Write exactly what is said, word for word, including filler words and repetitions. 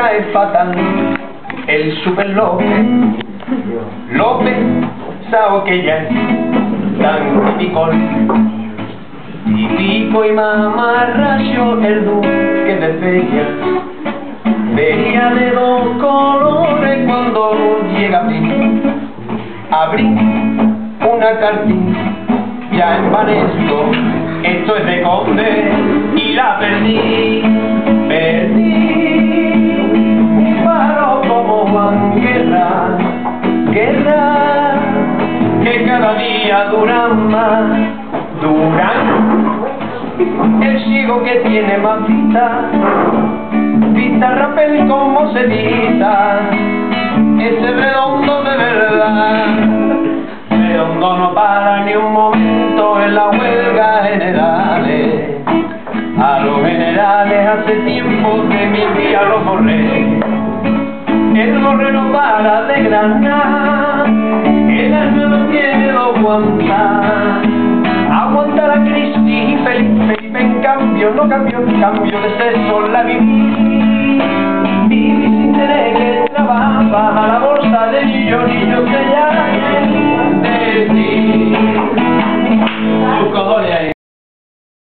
cae fatal el Super López. López, sao que ya es tan típico, típico y mamarracho el duque de Feria. Veía de dos colores cuando llega abril. Abrí una cartilla, ya envanezco, esto es de Conde y la perdí. Perdí un paro como Juan Guerra, Guerra, que cada día duran más, duran. El ciego que tiene más vista, vista rapel como se vista, ese redondo de verdad. Redondo no para ni un momento en la huelga generales. A los generales hace tiempo de mi día los borré. El borré no para de granar, el alma no tiene dos aguantar. Aguanta la crisis y Felipe, Felipe en cambio no cambió, cambio de sexo la viví. Viví sin tener que trabajar a la bolsa de New York.